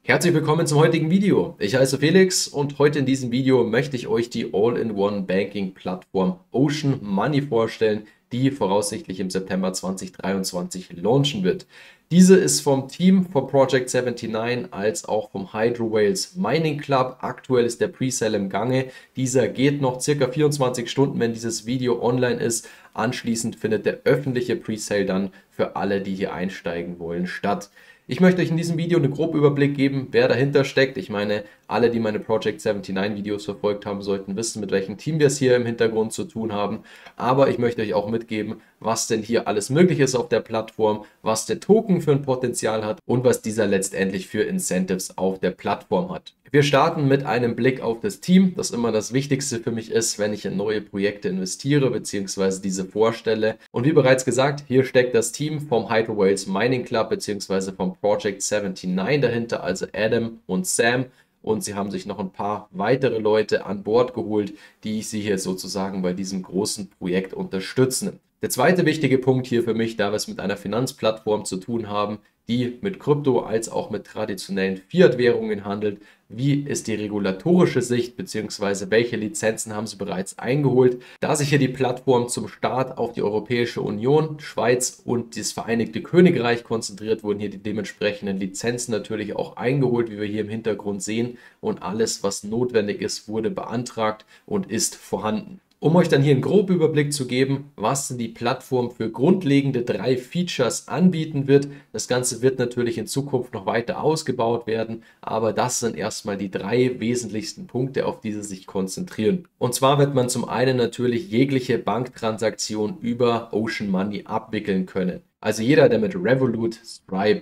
Herzlich willkommen zum heutigen Video. Ich heiße Felix und heute in diesem Video möchte ich euch die All-in-One-Banking-Plattform Ocean Money vorstellen, die voraussichtlich im September 2023 launchen wird. Diese ist vom Team von Project 79 als auch vom Hydro Whales Mining Club. Aktuell ist der Presale im Gange. Dieser geht noch circa 24 Stunden, wenn dieses Video online ist. Anschließend findet der öffentliche Presale dann für alle, die hier einsteigen wollen, statt. Ich möchte euch in diesem Video einen groben Überblick geben, wer dahinter steckt. Ich meine, alle, die meine Project 79 Videos verfolgt haben, sollten wissen, mit welchem Team wir es hier im Hintergrund zu tun haben. Aber ich möchte euch auch mitgeben, was denn hier alles möglich ist auf der Plattform, was der Token für ein Potenzial hat und was dieser letztendlich für Incentives auf der Plattform hat. Wir starten mit einem Blick auf das Team, das immer das Wichtigste für mich ist, wenn ich in neue Projekte investiere bzw. diese vorstelle. Und wie bereits gesagt, hier steckt das Team vom Hydro Whales Mining Club bzw. vom Project 79 dahinter, also Adam und Sam. Und sie haben sich noch ein paar weitere Leute an Bord geholt, die sie hier sozusagen bei diesem großen Projekt unterstützen. Der zweite wichtige Punkt hier für mich, da wir es mit einer Finanzplattform zu tun haben, die mit Krypto als auch mit traditionellen Fiat-Währungen handelt. Wie ist die regulatorische Sicht bzw. welche Lizenzen haben sie bereits eingeholt? Da sich hier die Plattform zum Start auf die Europäische Union, Schweiz und das Vereinigte Königreich konzentriert, wurden hier die dementsprechenden Lizenzen natürlich auch eingeholt, wie wir hier im Hintergrund sehen. Und alles, was notwendig ist, wurde beantragt und ist vorhanden. Um euch dann hier einen groben Überblick zu geben, was denn die Plattform für grundlegende 3 Features anbieten wird. Das Ganze wird natürlich in Zukunft noch weiter ausgebaut werden, aber das sind erstmal die 3 wesentlichsten Punkte, auf die sie sich konzentrieren. Und zwar wird man zum einen natürlich jegliche Banktransaktion über Ocean Money abwickeln können. Also jeder, der mit Revolut, Stripe,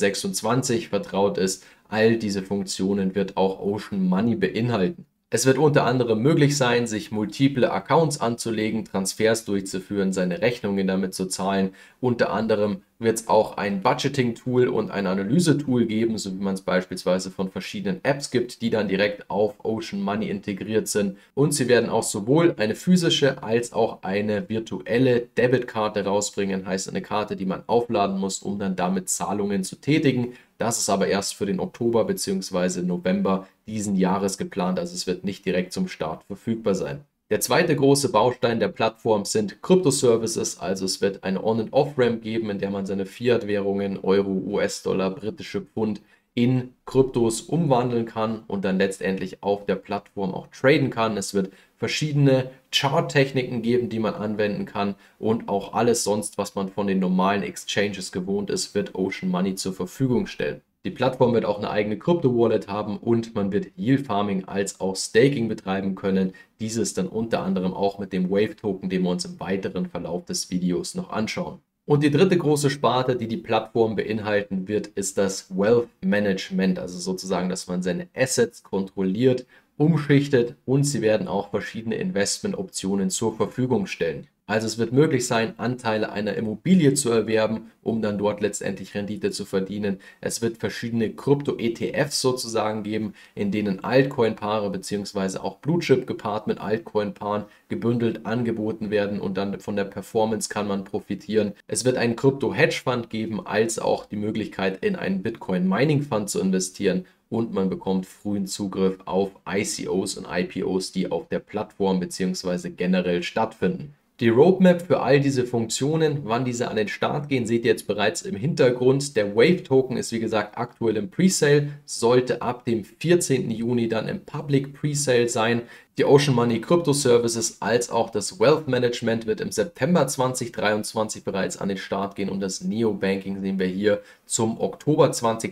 N26 vertraut ist, all diese Funktionen wird auch Ocean Money beinhalten. Es wird unter anderem möglich sein, sich multiple Accounts anzulegen, Transfers durchzuführen, seine Rechnungen damit zu zahlen. Unter anderem wird es auch ein Budgeting-Tool und ein Analyse-Tool geben, so wie man es beispielsweise von verschiedenen Apps gibt, die dann direkt auf Ocean Money integriert sind. Und sie werden auch sowohl eine physische als auch eine virtuelle Debitkarte rausbringen, heißt eine Karte, die man aufladen muss, um dann damit Zahlungen zu tätigen. Das ist aber erst für den Oktober bzw. November diesen Jahres geplant, also es wird nicht direkt zum Start verfügbar sein. Der zweite große Baustein der Plattform sind Krypto-Services, also es wird eine On- und Off-Ramp geben, in der man seine Fiat-Währungen, Euro, US-Dollar, britische Pfund in Kryptos umwandeln kann und dann letztendlich auf der Plattform auch traden kann. Es wird verschiedene Chart-Techniken geben, die man anwenden kann und auch alles sonst, was man von den normalen Exchanges gewohnt ist, wird Ocean Money zur Verfügung stellen. Die Plattform wird auch eine eigene Krypto-Wallet haben und man wird Yield Farming als auch Staking betreiben können. Dieses dann unter anderem auch mit dem Wave-Token, den wir uns im weiteren Verlauf des Videos noch anschauen. Und die dritte große Sparte, die die Plattform beinhalten wird, ist das Wealth Management, also sozusagen, dass man seine Assets kontrolliert, umschichtet und sie werden auch verschiedene Investmentoptionen zur Verfügung stellen. Also es wird möglich sein, Anteile einer Immobilie zu erwerben, um dann dort letztendlich Rendite zu verdienen. Es wird verschiedene Krypto-ETFs sozusagen geben, in denen Altcoin-Paare bzw. auch Blue-Chip gepaart mit Altcoin-Paaren gebündelt angeboten werden und dann von der Performance kann man profitieren. Es wird einen Krypto-Hedge-Fund geben, als auch die Möglichkeit, in einen Bitcoin-Mining-Fund zu investieren. Und man bekommt frühen Zugriff auf ICOs und IPOs, die auf der Plattform bzw. generell stattfinden. Die Roadmap für all diese Funktionen, wann diese an den Start gehen, seht ihr jetzt bereits im Hintergrund. Der Wave-Token ist wie gesagt aktuell im Presale, sollte ab dem 14. Juni dann im Public Presale sein. Die Ocean Money Crypto Services als auch das Wealth Management wird im September 2023 bereits an den Start gehen und das Neobanking sehen wir hier zum Oktober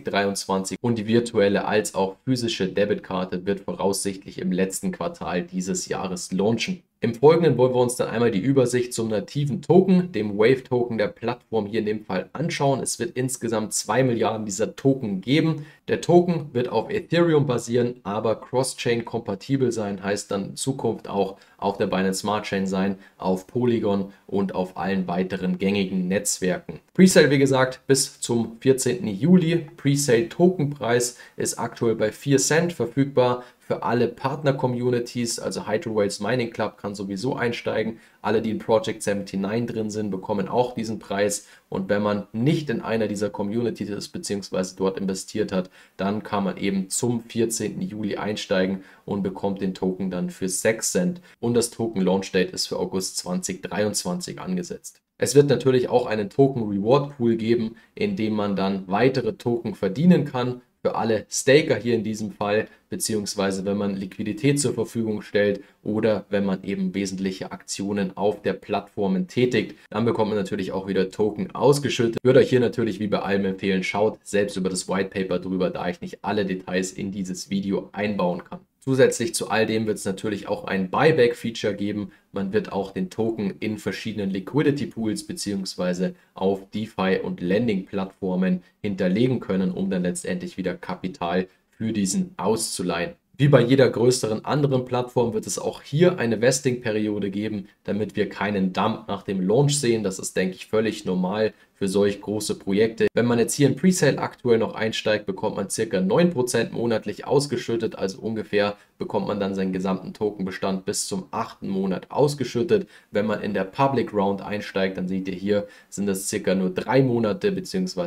2023 und die virtuelle als auch physische Debitkarte wird voraussichtlich im letzten Quartal dieses Jahres launchen. Im Folgenden wollen wir uns dann einmal die Übersicht zum nativen Token, dem Wave-Token der Plattform hier in dem Fall anschauen. Es wird insgesamt 2 Milliarden dieser Token geben. Der Token wird auf Ethereum basieren, aber Cross-Chain kompatibel sein, heißt dann in Zukunft auch auf der Binance Smart Chain sein, auf Polygon und auf allen weiteren gängigen Netzwerken. Presale, wie gesagt, bis zum 14. Juli. Presale Tokenpreis ist aktuell bei 4 Cent verfügbar für alle Partner-Communities, also Hydro Whales Mining Club kann sowieso einsteigen. Alle, die in Project 79 drin sind, bekommen auch diesen Preis. Und wenn man nicht in einer dieser Communities ist, beziehungsweise dort investiert hat, dann kann man eben zum 14. Juli einsteigen und bekommt den Token dann für 6 Cent. Und das Token Launch Date ist für August 2023 angesetzt. Es wird natürlich auch einen Token Reward Pool geben, in dem man dann weitere Token verdienen kann, für alle Staker hier in diesem Fall, beziehungsweise wenn man Liquidität zur Verfügung stellt oder wenn man eben wesentliche Aktionen auf der Plattform tätigt, dann bekommt man natürlich auch wieder Token ausgeschüttet. Ich würde euch hier natürlich wie bei allem empfehlen, schaut selbst über das White Paper drüber, da ich nicht alle Details in dieses Video einbauen kann. Zusätzlich zu all dem wird es natürlich auch ein Buyback-Feature geben. Man wird auch den Token in verschiedenen Liquidity-Pools bzw. auf DeFi- und Lending-Plattformen hinterlegen können, um dann letztendlich wieder Kapital für diesen auszuleihen. Wie bei jeder größeren anderen Plattform wird es auch hier eine Vesting-Periode geben, damit wir keinen Dump nach dem Launch sehen. Das ist, denke ich, völlig normal für solch große Projekte. Wenn man jetzt hier in Presale aktuell noch einsteigt, bekommt man ca. 9% monatlich ausgeschüttet, also ungefähr bekommt man dann seinen gesamten Tokenbestand bis zum 8. Monat ausgeschüttet. Wenn man in der Public Round einsteigt, dann seht ihr hier, sind das ca. nur 3 Monate bzw.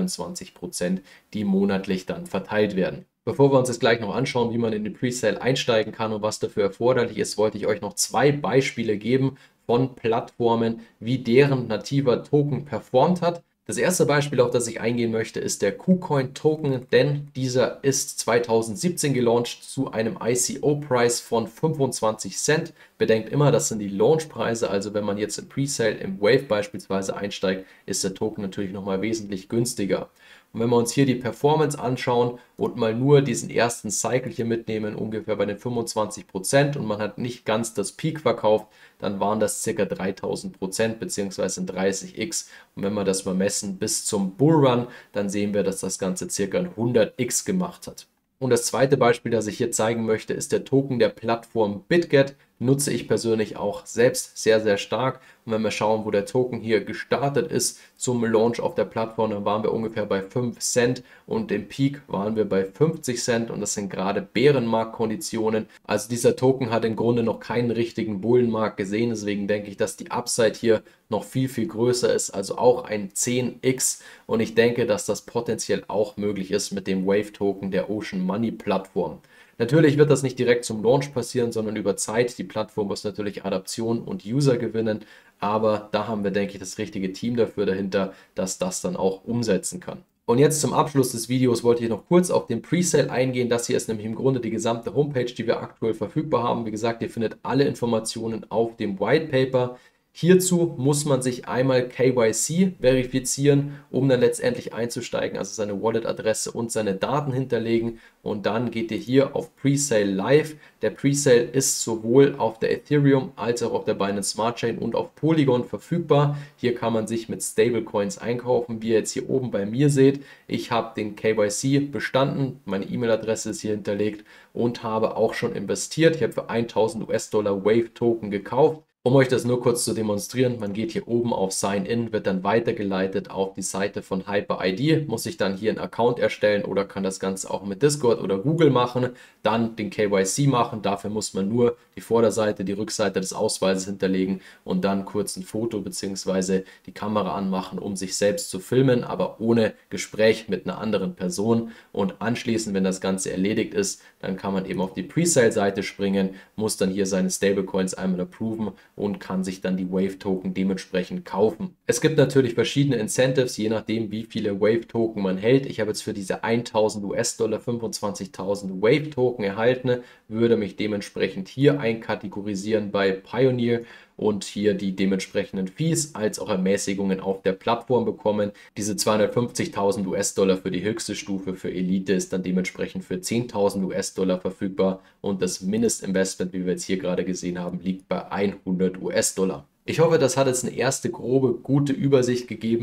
23%, die monatlich dann verteilt werden. Bevor wir uns jetzt gleich noch anschauen, wie man in den Presale einsteigen kann und was dafür erforderlich ist, wollte ich euch noch 2 Beispiele geben von Plattformen, wie deren nativer Token performt hat. Das erste Beispiel, auf das ich eingehen möchte, ist der KuCoin Token, denn dieser ist 2017 gelauncht zu einem ICO-Preis von 25 Cent. Bedenkt immer, das sind die Launchpreise, also wenn man jetzt im Presale, im Wave beispielsweise einsteigt, ist der Token natürlich nochmal wesentlich günstiger. Und wenn wir uns hier die Performance anschauen und mal nur diesen ersten Cycle hier mitnehmen, ungefähr bei den 25% und man hat nicht ganz das Peak verkauft, dann waren das ca. 3000% bzw. 30x. Und wenn wir das mal messen bis zum Bullrun, dann sehen wir, dass das Ganze ca. 100x gemacht hat. Und das zweite Beispiel, das ich hier zeigen möchte, ist der Token der Plattform BitGet. Nutze ich persönlich auch selbst sehr, sehr stark. Und wenn wir schauen, wo der Token hier gestartet ist zum Launch auf der Plattform, dann waren wir ungefähr bei 5 Cent und im Peak waren wir bei 50 Cent und das sind gerade Bärenmarktkonditionen. Also dieser Token hat im Grunde noch keinen richtigen Bullenmarkt gesehen, deswegen denke ich, dass die Upside hier noch viel, viel größer ist, also auch ein 10x und ich denke, dass das potenziell auch möglich ist mit dem Wave-Token der Ocean Money Plattform. Natürlich wird das nicht direkt zum Launch passieren, sondern über Zeit. Die Plattform muss natürlich Adaption und User gewinnen, aber da haben wir, denke ich, das richtige Team dafür dahinter, dass das dann auch umsetzen kann. Und jetzt zum Abschluss des Videos wollte ich noch kurz auf den Presale eingehen. Das hier ist nämlich im Grunde die gesamte Homepage, die wir aktuell verfügbar haben. Wie gesagt, ihr findet alle Informationen auf dem White Paper. Hierzu muss man sich einmal KYC verifizieren, um dann letztendlich einzusteigen, also seine Wallet-Adresse und seine Daten hinterlegen und dann geht ihr hier auf Presale Live. Der Presale ist sowohl auf der Ethereum als auch auf der Binance Smart Chain und auf Polygon verfügbar. Hier kann man sich mit Stablecoins einkaufen, wie ihr jetzt hier oben bei mir seht. Ich habe den KYC bestanden, meine E-Mail-Adresse ist hier hinterlegt und habe auch schon investiert. Ich habe für 1000 US-Dollar Wave Token gekauft. Um euch das nur kurz zu demonstrieren, man geht hier oben auf Sign In, wird dann weitergeleitet auf die Seite von HyperID, muss sich dann hier einen Account erstellen oder kann das Ganze auch mit Discord oder Google machen, dann den KYC machen, dafür muss man nur die Vorderseite, die Rückseite des Ausweises hinterlegen und dann kurz ein Foto bzw. die Kamera anmachen, um sich selbst zu filmen, aber ohne Gespräch mit einer anderen Person und anschließend, wenn das Ganze erledigt ist, dann kann man eben auf die Presale-Seite springen, muss dann hier seine Stablecoins einmal approven und kann sich dann die Wave-Token dementsprechend kaufen. Es gibt natürlich verschiedene Incentives, je nachdem wie viele Wave-Token man hält. Ich habe jetzt für diese 1000 US-Dollar 25.000 Wave-Token erhalten, würde mich dementsprechend hier einkategorisieren bei Pioneer und hier die dementsprechenden Fees als auch Ermäßigungen auf der Plattform bekommen. Diese 250.000 US-Dollar für die höchste Stufe für Elite ist dann dementsprechend für 10.000 US-Dollar verfügbar und das Mindestinvestment, wie wir jetzt hier gerade gesehen haben, liegt bei 100 US-Dollar. Ich hoffe, das hat jetzt eine erste grobe, gute Übersicht gegeben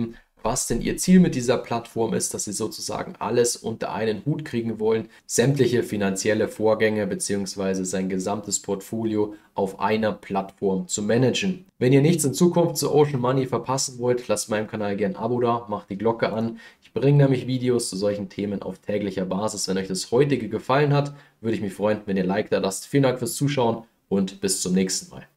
was denn ihr Ziel mit dieser Plattform ist, dass sie sozusagen alles unter einen Hut kriegen wollen, sämtliche finanzielle Vorgänge bzw. sein gesamtes Portfolio auf einer Plattform zu managen. Wenn ihr nichts in Zukunft zu Ocean Money verpassen wollt, lasst meinem Kanal gerne ein Abo da, macht die Glocke an. Ich bringe nämlich Videos zu solchen Themen auf täglicher Basis. Wenn euch das heutige gefallen hat, würde ich mich freuen, wenn ihr ein Like da lasst. Vielen Dank fürs Zuschauen und bis zum nächsten Mal.